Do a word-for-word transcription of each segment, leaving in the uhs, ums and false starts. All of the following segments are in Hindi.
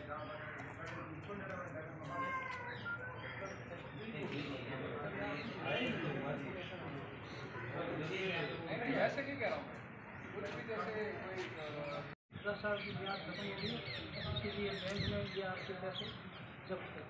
ऐसे नहीं कह रहा हूँ कुछ भी, जैसे कोई दस साल की ब्याज खत्म होगी इसीलिए बैंक में ये आपके पैसे जब्त कर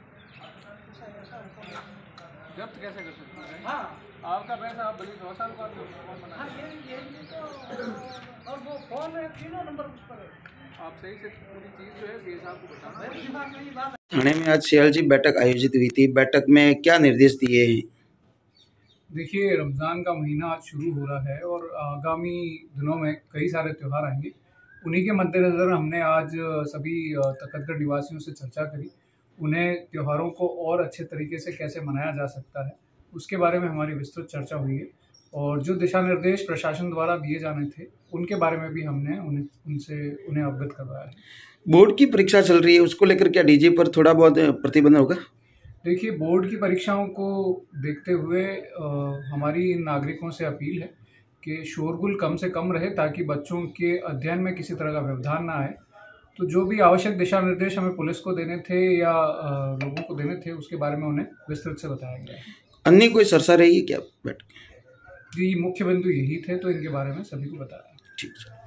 जब्त कैसे कर सकते हैं? हाँ, आपका पैसा आप भले दो साल बाद बना। हाँ, ये ये तो और वो फोन है तीनों नंबर उस पर है। आप सही से पूरी चीज़ जो है ये साहब को बताना। मेरे दिमाग में ये बात। थाने में आज सीएलजी बैठक आयोजित हुई थी। बैठक में क्या निर्देश दिए हैं? देखिए, रमज़ान का महीना आज शुरू हो रहा है और आगामी दिनों में कई सारे त्यौहार आएंगे। उन्हीं के मद्देनज़र हमने आज सभी तकतगढ़ निवासियों से चर्चा करी। उन्हें त्योहारों को और अच्छे तरीके से कैसे मनाया जा सकता है उसके बारे में हमारी विस्तृत चर्चा हुई है और जो दिशा निर्देश प्रशासन द्वारा दिए जाने थे उनके बारे में भी हमने उन्हें उनसे उन्हें अवगत करवाया है। बोर्ड की परीक्षा चल रही है, उसको लेकर क्या डीजे पर थोड़ा बहुत प्रतिबंध होगा? देखिए, बोर्ड की परीक्षाओं को देखते हुए आ, हमारी इन नागरिकों से अपील है कि शोरगुल कम से कम रहे ताकि बच्चों के अध्ययन में किसी तरह का व्यवधान ना आए। तो जो भी आवश्यक दिशा निर्देश हमें पुलिस को देने थे या आ, लोगों को देने थे उसके बारे में उन्हें विस्तृत से बताया गया है। अन्य कोई चर्चा रही क्या बैठ? जी, मुख्य बिंदु यही थे तो इनके बारे में सभी को बताया। ठीक है।